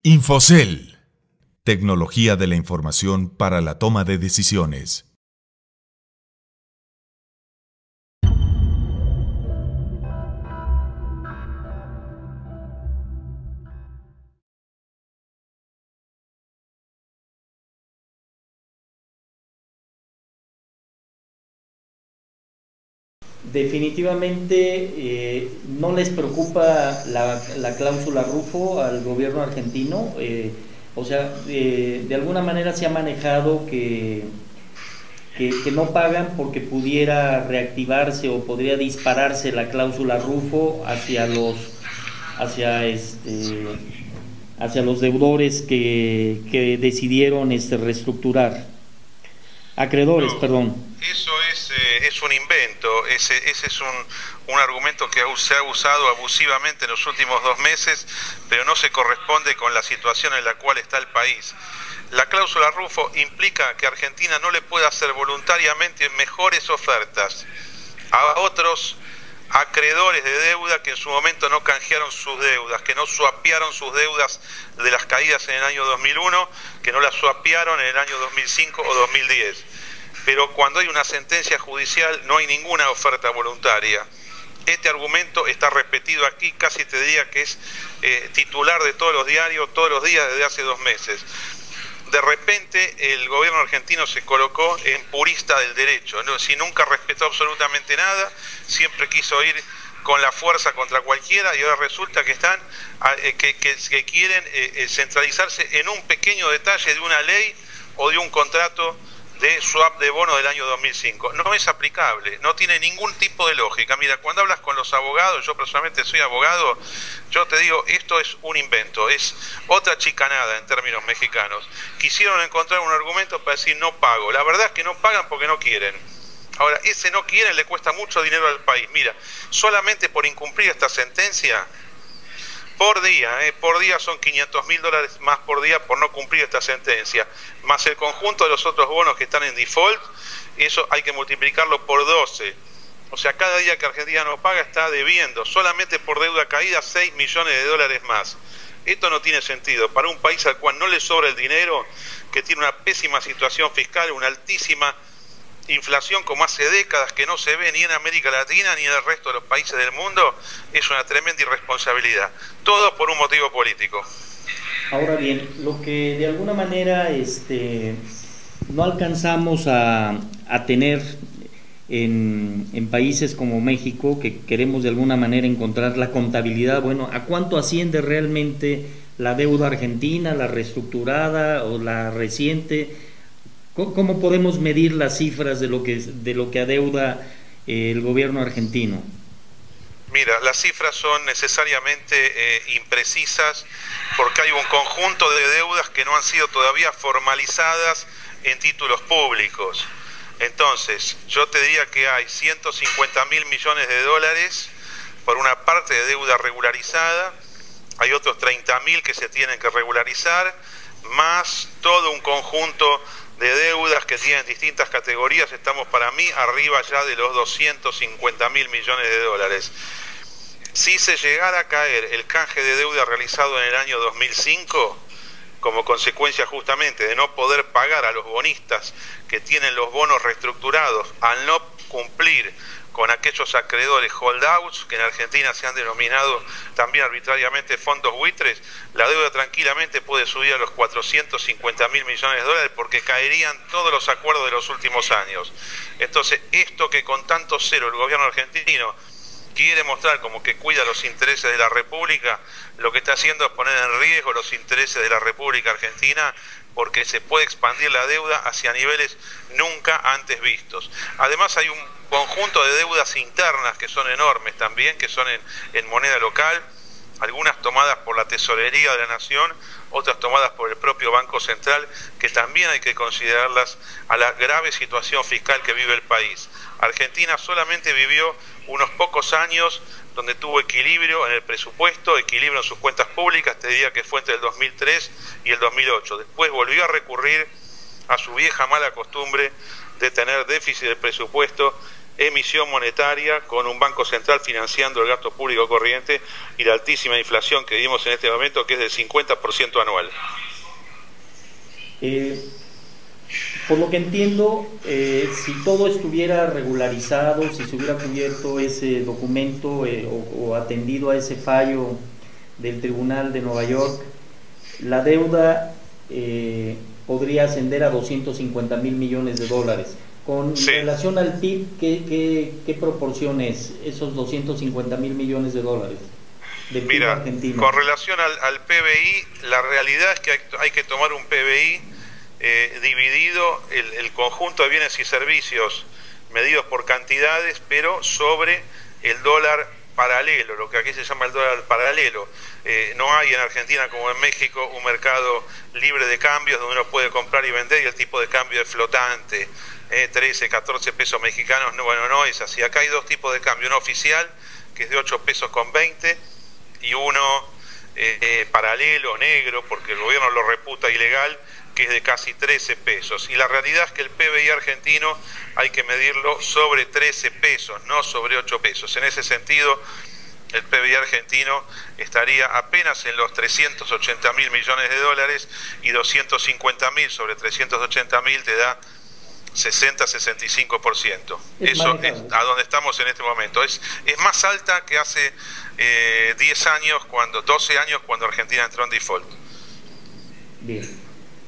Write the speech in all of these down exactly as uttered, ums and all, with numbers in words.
Infocel, tecnología de la información para la toma de decisiones. Definitivamente eh, no les preocupa la, la cláusula Rufo al gobierno argentino, eh, o sea, eh, de alguna manera se ha manejado que, que, que no pagan porque pudiera reactivarse o podría dispararse la cláusula Rufo hacia los hacia este hacia los deudores que, que decidieron este reestructurar, acreedores, No, perdón. eso es, eh, es un invento, ese, ese es un, un argumento que se ha usado abusivamente en los últimos dos meses, pero no se corresponde con la situación en la cual está el país. La cláusula Rufo implica que Argentina no le puede hacer voluntariamente mejores ofertas a otros acreedores de deuda que en su momento no canjearon sus deudas, que no swapearon sus deudas de las caídas en el año dos mil uno, que no las swapearon en el año dos mil cinco o dos mil diez. Pero cuando hay una sentencia judicial no hay ninguna oferta voluntaria. Este argumento está repetido aquí, casi te diría que es eh, titular de todos los diarios, todos los días desde hace dos meses. De repente el gobierno argentino se colocó en purista del derecho, ¿no? Si nunca respetó absolutamente nada, siempre quiso ir con la fuerza contra cualquiera y ahora resulta que están eh, que, que, que quieren eh, centralizarse en un pequeño detalle de una ley o de un contrato de swap de bono del año dos mil cinco. No es aplicable, no tiene ningún tipo de lógica. Mira, cuando hablas con los abogados, yo personalmente soy abogado, yo te digo, esto es un invento, es otra chicanada en términos mexicanos. Quisieron encontrar un argumento para decir no pago. La verdad es que no pagan porque no quieren. Ahora, ese no quieren le cuesta mucho dinero al país. Mira, solamente por incumplir esta sentencia, por día, eh, por día son quinientos mil dólares más por día por no cumplir esta sentencia, más el conjunto de los otros bonos que están en default, eso hay que multiplicarlo por doce. O sea, cada día que Argentina no paga está debiendo, solamente por deuda caída, seis millones de dólares más. Esto no tiene sentido para un país al cual no le sobra el dinero, que tiene una pésima situación fiscal, una altísima inflación como hace décadas que no se ve ni en América Latina ni en el resto de los países del mundo. Es una tremenda irresponsabilidad, todo por un motivo político. Ahora bien, lo que de alguna manera este, no alcanzamos a, a tener en, en países como México, que queremos de alguna manera encontrar la contabilidad, bueno, ¿a cuánto asciende realmente la deuda argentina, la reestructurada o la reciente? ¿Cómo podemos medir las cifras de lo que, de lo que adeuda eh, el gobierno argentino? Mira, las cifras son necesariamente eh, imprecisas porque hay un conjunto de deudas que no han sido todavía formalizadas en títulos públicos. Entonces, yo te diría que hay ciento cincuenta mil millones de dólares por una parte de deuda regularizada, hay otros treinta mil que se tienen que regularizar, más todo un conjunto de deudas que tienen distintas categorías. Estamos para mí arriba ya de los doscientos cincuenta mil millones de dólares. Si se llegara a caer el canje de deuda realizado en el año dos mil cinco, como consecuencia justamente de no poder pagar a los bonistas que tienen los bonos reestructurados al no cumplir con aquellos acreedores holdouts, que en Argentina se han denominado también arbitrariamente fondos buitres, la deuda tranquilamente puede subir a los cuatrocientos cincuenta mil millones de dólares porque caerían todos los acuerdos de los últimos años. Entonces, esto que con tanto cero el gobierno argentino quiere mostrar como que cuida los intereses de la República, lo que está haciendo es poner en riesgo los intereses de la República Argentina, porque se puede expandir la deuda hacia niveles nunca antes vistos. Además hay un conjunto de deudas internas que son enormes también, que son en, en moneda local, algunas tomadas por la Tesorería de la Nación, otras tomadas por el propio Banco Central, que también hay que considerarlas a la grave situación fiscal que vive el país. Argentina solamente vivió unos pocos años donde tuvo equilibrio en el presupuesto, equilibrio en sus cuentas públicas, te diría que fue entre el dos mil tres y el dos mil ocho. Después volvió a recurrir a su vieja mala costumbre de tener déficit del presupuesto emisión monetaria, con un banco central financiando el gasto público corriente y la altísima inflación que vivimos en este momento, que es del cincuenta por ciento anual. Eh, por lo que entiendo, eh, si todo estuviera regularizado, si se hubiera cubierto ese documento eh, o, o atendido a ese fallo del Tribunal de Nueva York, la deuda eh, podría ascender a doscientos cincuenta mil millones de dólares. Con sí. relación al P I B, ¿qué, qué, qué proporción es esos doscientos cincuenta mil millones de dólares de P I B Mira, argentino? Con relación al, al P B I, la realidad es que hay, hay que tomar un P B I eh, dividido, el, el conjunto de bienes y servicios medidos por cantidades, pero sobre el dólar paralelo, lo que aquí se llama el dólar paralelo. Eh, no hay en Argentina como en México un mercado libre de cambios donde uno puede comprar y vender y el tipo de cambio es flotante, eh, trece, catorce pesos mexicanos, no, bueno, no es así. Acá hay dos tipos de cambio, uno oficial, que es de ocho pesos con veinte, y uno eh, eh, paralelo, negro, porque el gobierno lo reputa ilegal, que es de casi trece pesos. Y la realidad es que el P B I argentino hay que medirlo sobre trece pesos, no sobre ocho pesos. En ese sentido, el P B I argentino estaría apenas en los trescientos ochenta mil millones de dólares, y doscientos cincuenta mil sobre trescientos ochenta mil te da sesenta a sesenta y cinco por ciento. Eso es a donde estamos en este momento. Es, es más alta que hace eh, diez años, cuando, doce años, cuando Argentina entró en default. Bien.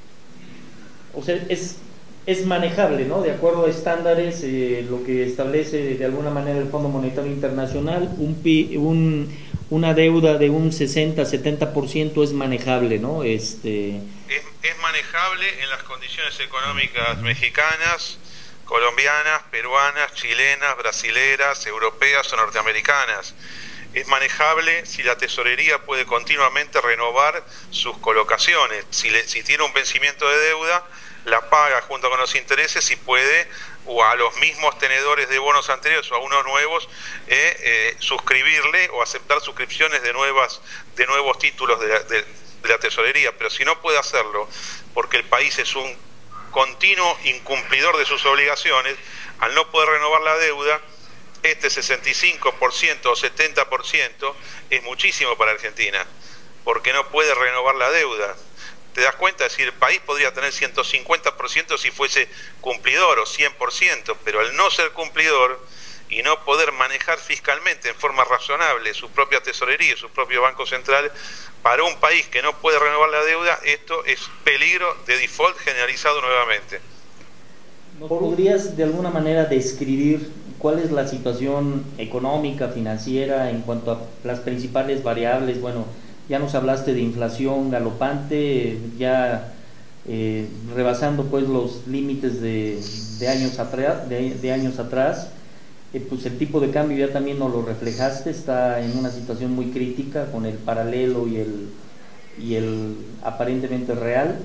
O sea, es, es manejable, ¿no? De acuerdo a estándares, eh, lo que establece de alguna manera el Fondo Monetario Internacional, un, un, una deuda de un sesenta a setenta por ciento es manejable, ¿no? Este... Es, es manejable en las condiciones económicas mexicanas, colombianas, peruanas, chilenas, brasileras, europeas o norteamericanas. Es manejable si la tesorería puede continuamente renovar sus colocaciones. Si, le, si tiene un vencimiento de deuda, la paga junto con los intereses y puede, o a los mismos tenedores de bonos anteriores o a unos nuevos, eh, eh, suscribirle o aceptar suscripciones de, nuevas, de nuevos títulos de la, de, de la tesorería. Pero si no puede hacerlo porque el país es un continuo incumplidor de sus obligaciones, al no poder renovar la deuda, este sesenta y cinco por ciento o setenta por ciento es muchísimo para Argentina, porque no puede renovar la deuda. ¿Te das cuenta? Es decir, el país podría tener ciento cincuenta por ciento si fuese cumplidor, o cien por ciento, pero al no ser cumplidor y no poder manejar fiscalmente en forma razonable su propia tesorería y su propio Banco Central, para un país que no puede renovar la deuda, esto es peligro de default generalizado nuevamente. ¿Podrías de alguna manera describir cuál es la situación económica, financiera, en cuanto a las principales variables? Bueno, ya nos hablaste de inflación galopante, ya eh, rebasando pues los límites de, de, años, atrás, de, de años atrás. Eh, pues el tipo de cambio ya también nos lo reflejaste, está en una situación muy crítica con el paralelo y el, y el aparentemente real.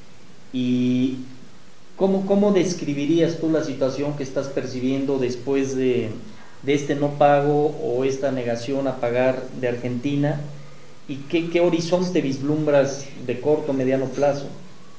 Y ¿Cómo, ¿Cómo describirías tú la situación que estás percibiendo después de, de este no pago o esta negación a pagar de Argentina? ¿Y qué, qué horizonte vislumbras de corto o mediano plazo?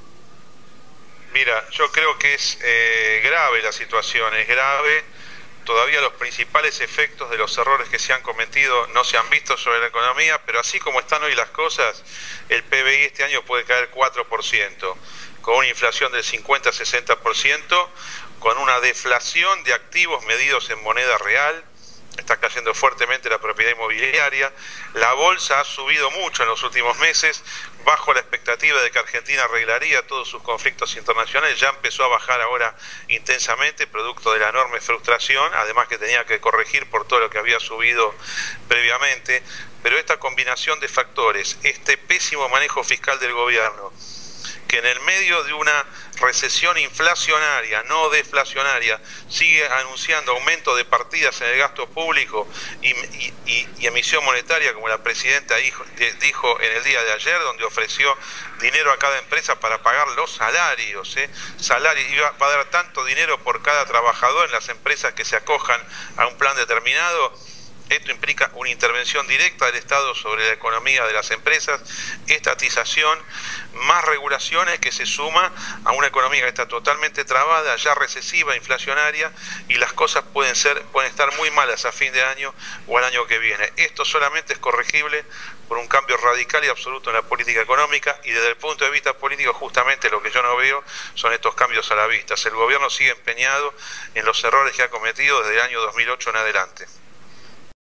Mira, yo creo que es eh, grave la situación, es grave. Todavía los principales efectos de los errores que se han cometido no se han visto sobre la economía, pero así como están hoy las cosas, el P B I este año puede caer cuatro por ciento. Con una inflación del cincuenta a sesenta por ciento, con una deflación de activos medidos en moneda real. Está cayendo fuertemente la propiedad inmobiliaria, la bolsa ha subido mucho en los últimos meses, bajo la expectativa de que Argentina arreglaría todos sus conflictos internacionales. Ya empezó a bajar ahora intensamente, producto de la enorme frustración, además que tenía que corregir por todo lo que había subido previamente. Pero esta combinación de factores, este pésimo manejo fiscal del gobierno, que en el medio de una recesión inflacionaria, no deflacionaria, sigue anunciando aumento de partidas en el gasto público y, y, y, y emisión monetaria, como la presidenta dijo, dijo en el día de ayer, donde ofreció dinero a cada empresa para pagar los salarios, ¿eh? Salarios, y va, va a dar tanto dinero por cada trabajador en las empresas que se acojan a un plan determinado. Esto implica una intervención directa del Estado sobre la economía de las empresas, estatización, más regulaciones que se suma a una economía que está totalmente trabada, ya recesiva, inflacionaria, y las cosas pueden ser, pueden estar muy malas a fin de año o al año que viene. Esto solamente es corregible por un cambio radical y absoluto en la política económica, y desde el punto de vista político justamente lo que yo no veo son estos cambios a la vista. El gobierno sigue empeñado en los errores que ha cometido desde el año dos mil ocho en adelante.